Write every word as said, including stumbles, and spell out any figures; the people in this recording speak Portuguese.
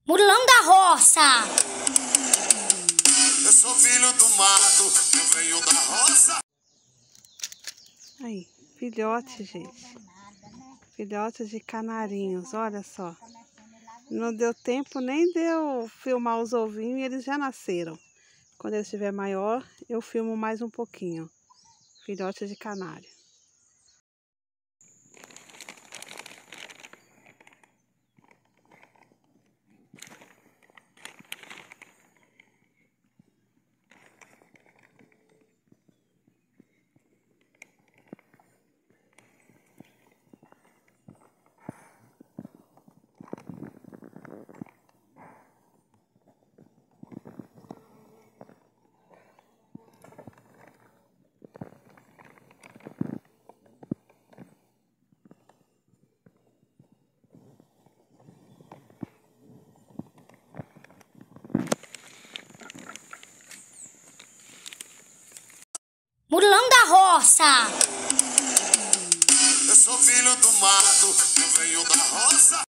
Murilão da roça. Eu sou filho do mato, eu venho da roça. Aí, filhote, gente. Filhotes de canarinhos, olha só. Não deu tempo nem de eu filmar os ovinhos e eles já nasceram. Quando ele estiver maior, eu filmo mais um pouquinho. Filhote de canário. Murilão da roça. Eu sou filho do mato, eu venho da roça.